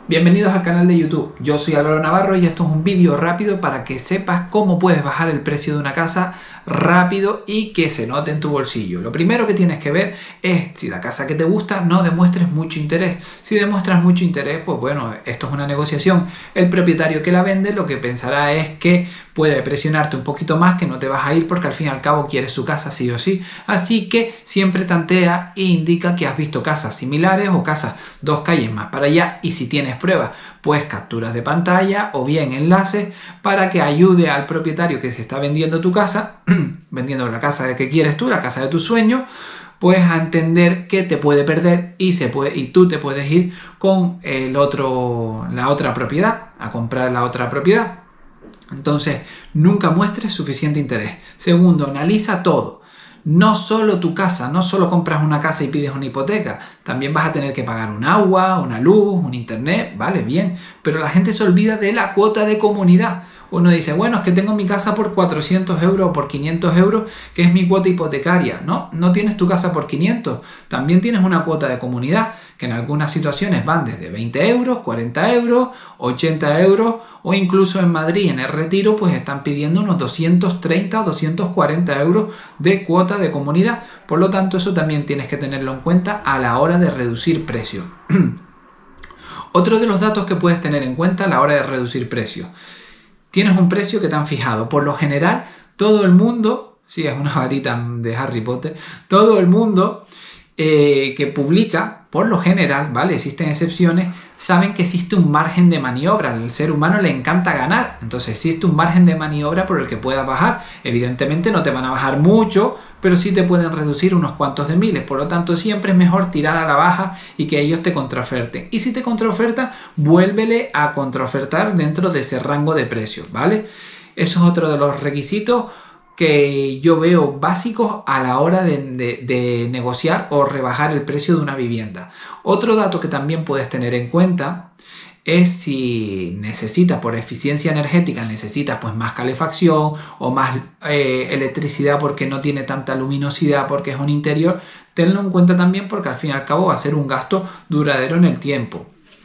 Bienvenidos al canal de YouTube, yo soy Álvaro Navarro y esto es un vídeo rápido para que sepas cómo puedes bajar el precio de una casa rápido y que se note en tu bolsillo. Lo primero que tienes que ver es si la casa que te gusta no demuestres mucho interés. Si demuestras mucho interés, pues bueno, esto es una negociación. El propietario que la vende lo que pensará es que puede presionarte un poquito más, que no te vas a ir porque al fin y al cabo quieres su casa sí o sí. Así que siempre tantea e indica que has visto casas similares o casas 2 calles más para allá, y si tienes pruebas, pues capturas de pantalla o bien enlaces para que ayude al propietario que se está vendiendo tu casa, vendiendo la casa que quieres tú, la casa de tus sueños, pues a entender que te puede perder y tú te puedes ir con la otra propiedad, a comprar la otra propiedad. Entonces, nunca muestres suficiente interés. Segundo, analiza todo. No solo tu casa, no solo compras una casa y pides una hipoteca, también vas a tener que pagar un agua, una luz, un internet, vale, bien, pero la gente se olvida de la cuota de comunidad. Uno dice, bueno, es que tengo mi casa por 400 euros o por 500 euros, que es mi cuota hipotecaria. No, no tienes tu casa por 500, también tienes una cuota de comunidad, que en algunas situaciones van desde 20 euros, 40 euros, 80 euros, o incluso en Madrid, en el Retiro, pues están pidiendo unos 230 o 240 euros de cuota de comunidad. Por lo tanto, eso también tienes que tenerlo en cuenta a la hora de reducir precios. Otro de los datos que puedes tener en cuenta a la hora de reducir precios. Tienes un precio que te han fijado. Por lo general, todo el mundo, sí, es una varita de Harry Potter, todo el mundo que publica, por lo general, ¿vale? Existen excepciones, saben que existe un margen de maniobra. Al ser humano le encanta ganar. Entonces existe un margen de maniobra por el que puedas bajar. Evidentemente no te van a bajar mucho, pero sí te pueden reducir unos cuantos de miles. Por lo tanto, siempre es mejor tirar a la baja y que ellos te contraoferten. Y si te contraofertan, vuélvele a contraofertar dentro de ese rango de precios, ¿vale? Eso es otro de los requisitos que yo veo básicos a la hora de negociar o rebajar el precio de una vivienda. Otro dato que también puedes tener en cuenta es si necesitas, por eficiencia energética, necesitas pues más calefacción o más electricidad porque no tiene tanta luminosidad porque es un interior. Tenlo en cuenta también porque al fin y al cabo va a ser un gasto duradero en el tiempo.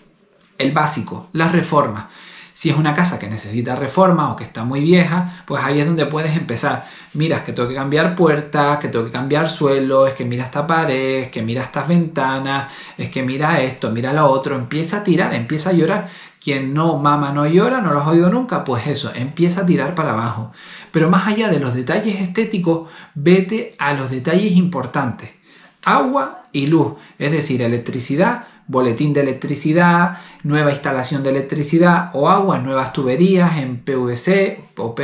El básico, las reformas. Si es una casa que necesita reforma o que está muy vieja, pues ahí es donde puedes empezar. Mira, es que tengo que cambiar puertas, que tengo que cambiar suelo, es que mira esta pared, es que mira estas ventanas, es que mira esto, mira lo otro. Empieza a tirar, empieza a llorar. Quien no mama no llora, no lo has oído nunca, pues eso, empieza a tirar para abajo. Pero más allá de los detalles estéticos, vete a los detalles importantes. Agua y luz, es decir, electricidad, boletín de electricidad, nueva instalación de electricidad o agua, nuevas tuberías en PVC o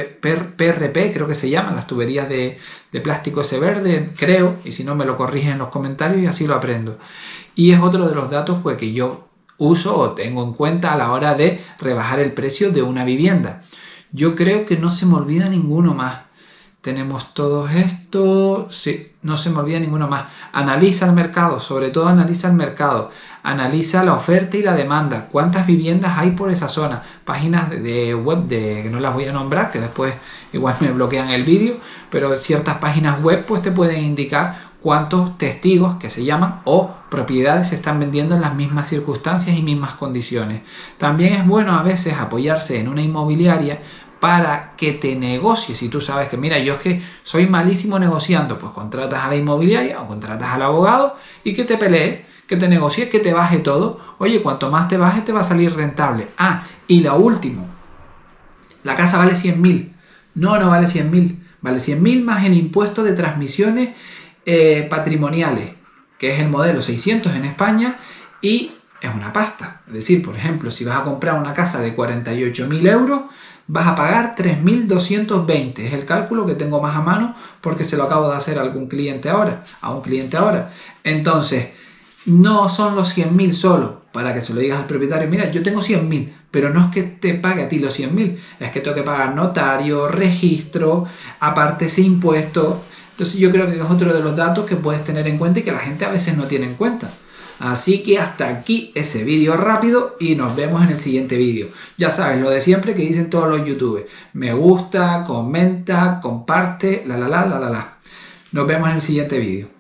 PRP, creo que se llaman las tuberías de plástico ese verde, creo, y si no me lo corrigen en los comentarios y así lo aprendo. Y es otro de los datos pues, que yo uso o tengo en cuenta a la hora de rebajar el precio de una vivienda. Yo creo que no se me olvida ninguno más. Tenemos todo esto, sí, no se me olvida ninguno más. Analiza el mercado, sobre todo analiza el mercado. Analiza la oferta y la demanda. ¿Cuántas viviendas hay por esa zona? Páginas de web que no las voy a nombrar, que después igual me bloquean el vídeo, pero ciertas páginas web pues te pueden indicar cuántos testigos, que se llaman, o propiedades se están vendiendo en las mismas circunstancias y mismas condiciones. También es bueno a veces apoyarse en una inmobiliaria para que te negocie. Si tú sabes que, mira, yo es que soy malísimo negociando, pues contratas a la inmobiliaria o contratas al abogado y que te pelee, que te negocie, que te baje todo. Oye, cuanto más te baje, te va a salir rentable. Ah, y lo último, la casa vale 100.000. No, no vale 100.000. Vale 100.000 más el impuesto de transmisiones patrimoniales, que es el modelo 600 en España, y es una pasta. Es decir, por ejemplo, si vas a comprar una casa de 48.000 euros, vas a pagar 3.220. Es el cálculo que tengo más a mano porque se lo acabo de hacer a un cliente ahora. Entonces, no son los 100.000 solo, para que se lo digas al propietario, mira, yo tengo 100.000, pero no es que te pague a ti los 100.000, es que tengo que pagar notario, registro, aparte ese impuesto. Entonces yo creo que es otro de los datos que puedes tener en cuenta y que la gente a veces no tiene en cuenta. Así que hasta aquí ese vídeo rápido y nos vemos en el siguiente vídeo. Ya sabes, lo de siempre que dicen todos los youtubers. Me gusta, comenta, comparte, Nos vemos en el siguiente vídeo.